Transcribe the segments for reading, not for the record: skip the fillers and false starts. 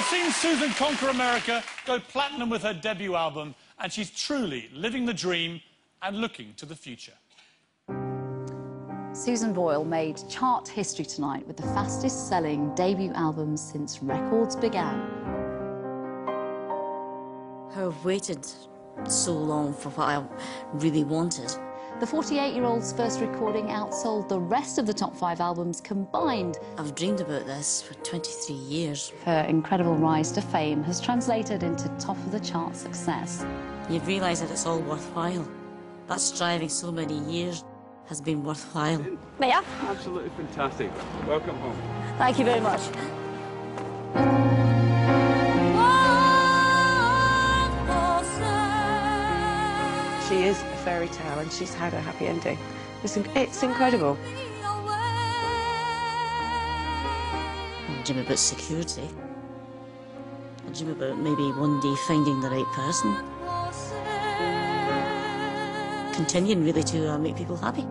I've seen Susan conquer America, go platinum with her debut album, and she's truly living the dream and looking to the future. Susan Boyle made chart history tonight with the fastest-selling debut album since records began. I've waited so long for what I really wanted. The 48-year-old's first recording outsold the rest of the top 5 albums combined. I've dreamed about this for 23 years. Her incredible rise to fame has translated into top-of-the-chart success. You realise that it's all worthwhile. That striving so many years has been worthwhile. Mia? Absolutely fantastic. Welcome home. Thank you very much. She is a fairy tale and she's had a happy ending. It's incredible. I dream about security. I dream about maybe one day finding the right person. Continuing really to make people happy.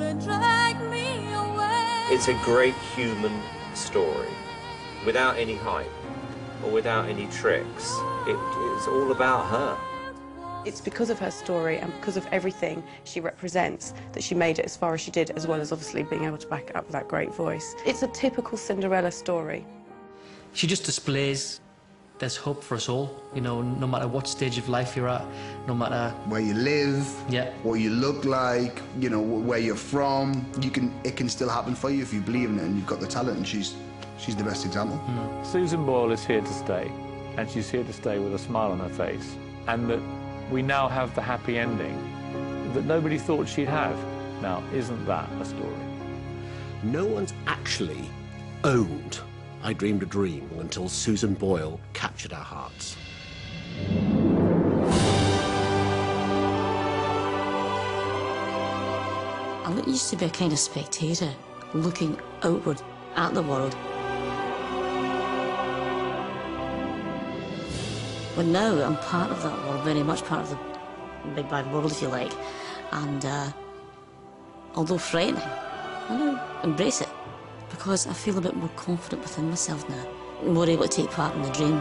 It's a great human story, without any hype or without any tricks. It's all about her. It's because of her story and because of everything she represents that she made it as far as she did, as well as obviously being able to back it up with that great voice. It's a typical Cinderella story. She just displays there's hope for us all, you know, no matter what stage of life you're at, no matter where you live, what you look like, you know, where you're from. It can still happen for you if you believe in it and you've got the talent, and she's the best example. Susan Boyle is here to stay, and she's here to stay with a smile on her face, and that we now have the happy ending that nobody thought she'd have. Now, isn't that a story? No one's actually owned I Dreamed a Dream until Susan Boyle captured our hearts. I used to be a kind of spectator, looking outward at the world. But now I'm part of that world, very much part of the big bad world, if you like. And although frightening, I now embrace it because I feel a bit more confident within myself now, more able to take part in the dream.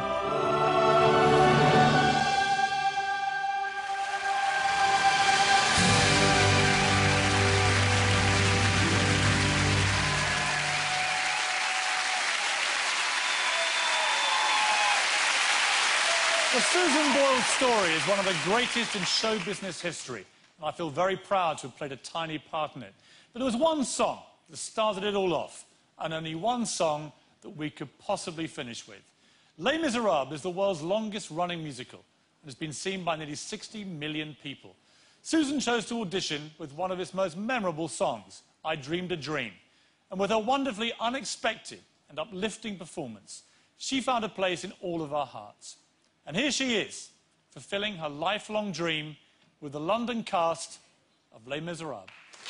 The Susan Boyle story is one of the greatest in show business history, and I feel very proud to have played a tiny part in it. But there was one song that started it all off, and only one song that we could possibly finish with. Les Miserables is the world's longest-running musical and has been seen by nearly 60 million people. Susan chose to audition with one of its most memorable songs, I Dreamed a Dream, and with her wonderfully unexpected and uplifting performance, she found a place in all of our hearts. And here she is, fulfilling her lifelong dream with the London cast of Les Miserables.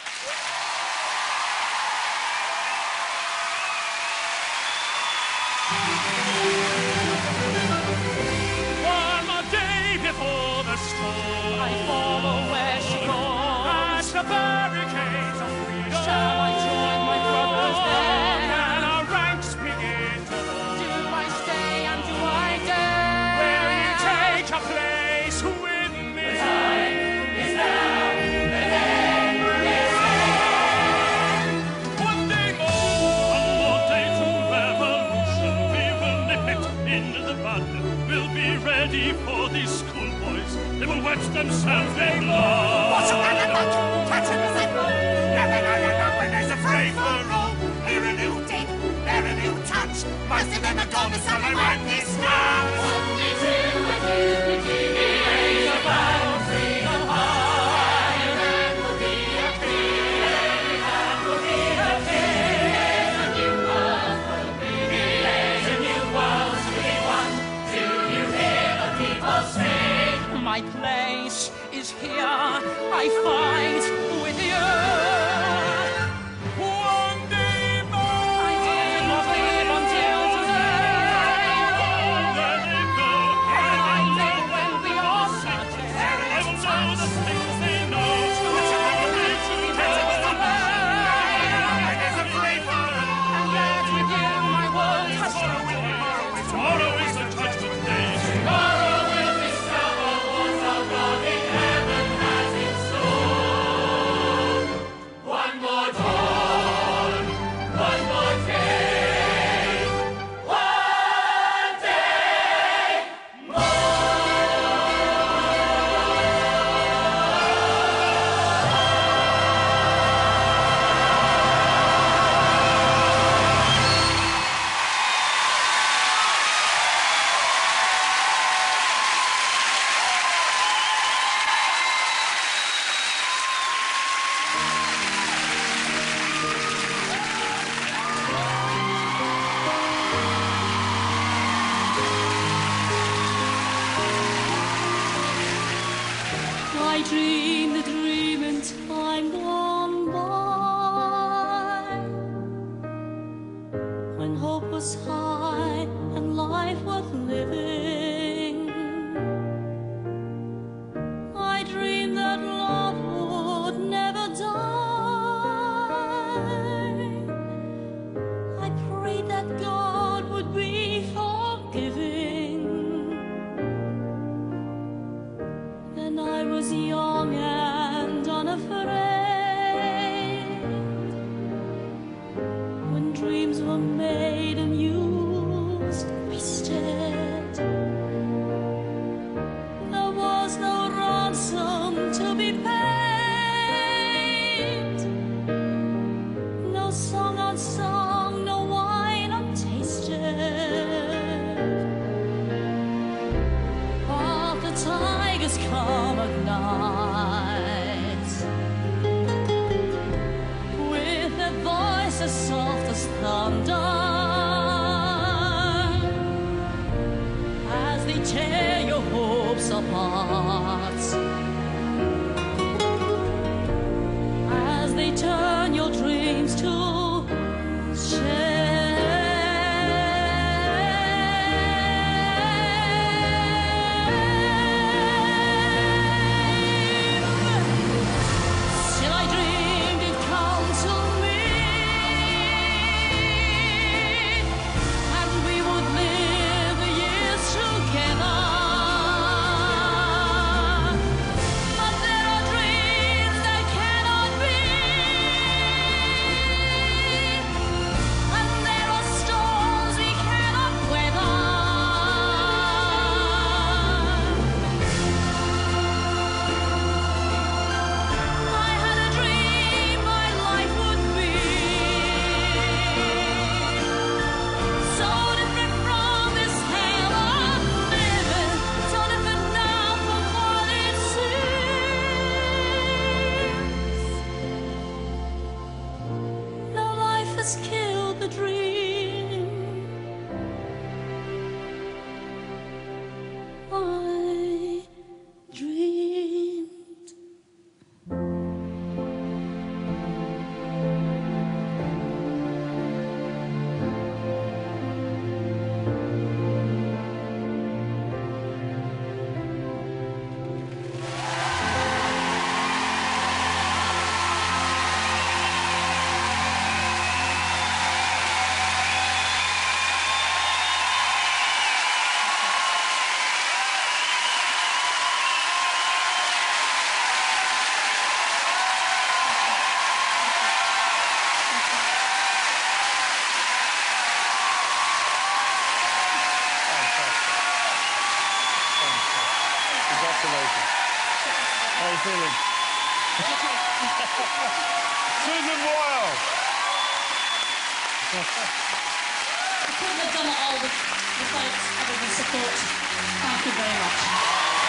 One more day before the storm, I follow where she goes. Past the barricades of freedom, shall I join my brothers there? And our ranks begin to roll. Do I stay and do I dare? Will you take a place with me? The time is now, the day is here. One day to revolution. We will nip it into the bud. We'll be ready for these schoolboys. They will wet themselves in blood. What's a man about? Catch him as they blow. Never know your number, there's a free for all. Here a new dip, there a new touch. Most of them are gone, so they won't be snatched. One day to raise a flag of freedom high. And that will be a king. That will be a king. There's a new world for me. There's a new world to be won. Do you hear the people sing? My place is here. I fight with you. One day more. I did not live until today. hearts. As they turn your dreams to shame. Still I dreamed you'd come to me, and we would live the years together. But there are dreams that cannot be, and there are storms we cannot weather. I had a dream my life would be so different from this hell I'm living, so different now from what it seems. Now life has killed the dream I dreamed. Congratulations. How are you feeling? Susan Boyle. I couldn't have done it all without everyone's support. Thank you very much.